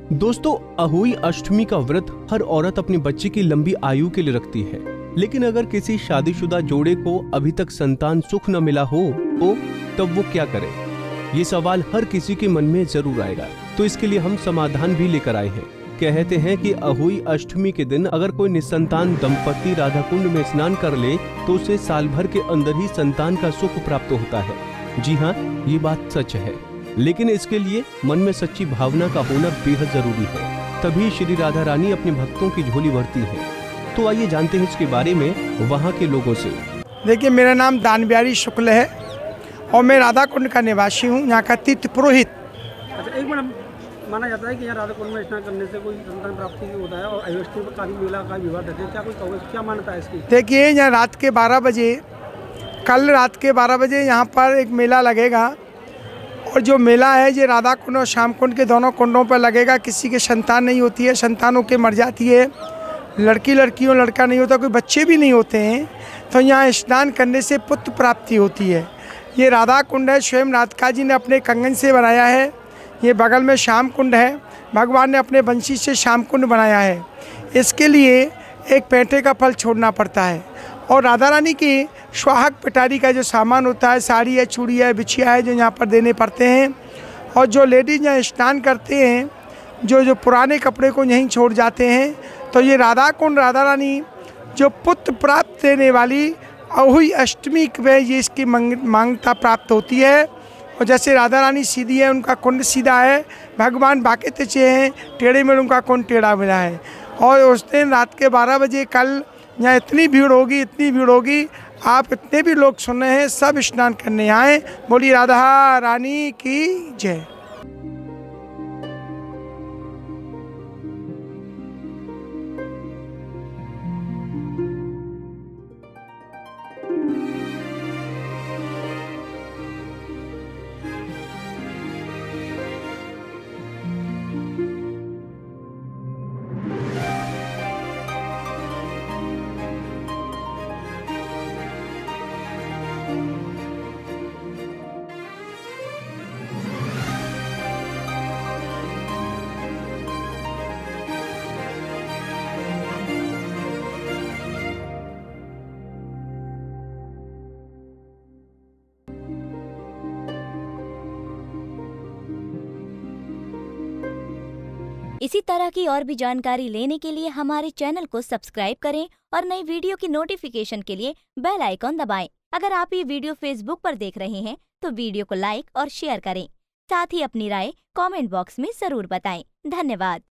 दोस्तों, अहोई अष्टमी का व्रत हर औरत अपने बच्चे की लंबी आयु के लिए रखती है। लेकिन अगर किसी शादीशुदा जोड़े को अभी तक संतान सुख न मिला हो तो तब वो क्या करे? ये सवाल हर किसी के मन में जरूर आएगा। तो इसके लिए हम समाधान भी लेकर आए हैं। कहते हैं कि अहोई अष्टमी के दिन अगर कोई निसंतान दंपति राधा कुंड में स्नान कर ले तो उसे साल भर के अंदर ही संतान का सुख प्राप्त होता है। जी हाँ, ये बात सच है, लेकिन इसके लिए मन में सच्ची भावना का होना बेहद जरूरी है। तभी श्री राधा रानी अपने भक्तों की झोली भरती है। तो आइए जानते हैं इसके बारे में वहाँ के लोगों से। देखिए, मेरा नाम दानबिहारी शुक्ल है और मैं राधा कुंड का निवासी हूँ, यहाँ का तीर्थ पुरोहित। अच्छा, एक मिनट, माना जाता है कि यहाँ राधा कुंड में स्नान करने से कोई संतान प्राप्ति होता है और अयोष्टमी पर काफी मेला का विवाद रहते हैं। क्या कोई कहोगे, क्या मान्यता है इसकी? देखिए, यहाँ रात के 12 बजे, कल रात के 12 बजे यहाँ पर एक मेला लगेगा और जो मेला है ये राधा कुंड और श्याम कुंड के दोनों कुंडों पर लगेगा। किसी के संतान नहीं होती है, संतानों के मर जाती है, लड़कियों लड़का नहीं होता, कोई बच्चे भी नहीं होते हैं, तो यहाँ स्नान करने से पुत्र प्राप्ति होती है। ये राधा कुंड है, स्वयं राधिका जी ने अपने कंगन से बनाया है। ये बगल में श्याम कुंड है, भगवान ने अपने बंशी से श्याम कुंड बनाया है। इसके लिए एक पेंटे का फल छोड़ना पड़ता है और राधा रानी की सुहाग पिटारी का जो सामान होता है, साड़ी है, चूड़ी है, बिछिया है, जो यहाँ पर देने पड़ते हैं। और जो लेडीज यहाँ स्नान करते हैं, जो पुराने कपड़े को यहीं छोड़ जाते हैं, तो ये राधा कुंड राधा रानी जो पुत्र प्राप्त देने वाली अहोई अष्टमी में ये इसकी मांगता प्राप्त होती है। और जैसे राधा रानी सीधी है, उनका कुंड सीधा है, भगवान बाके तिचे हैं, टेढ़े में उनका कुंड टेढ़ा मिला है। और उस दिन रात के 12 बजे कल यहाँ इतनी भीड़ होगी, आप इतने भी लोग सुन रहे हैं, सब स्नान करने आए। बोली राधा रानी की जय। इसी तरह की और भी जानकारी लेने के लिए हमारे चैनल को सब्सक्राइब करें और नई वीडियो की नोटिफिकेशन के लिए बेल आइकॉन दबाएं। अगर आप ये वीडियो फेसबुक पर देख रहे हैं तो वीडियो को लाइक और शेयर करें। साथ ही अपनी राय कमेंट बॉक्स में जरूर बताएं। धन्यवाद।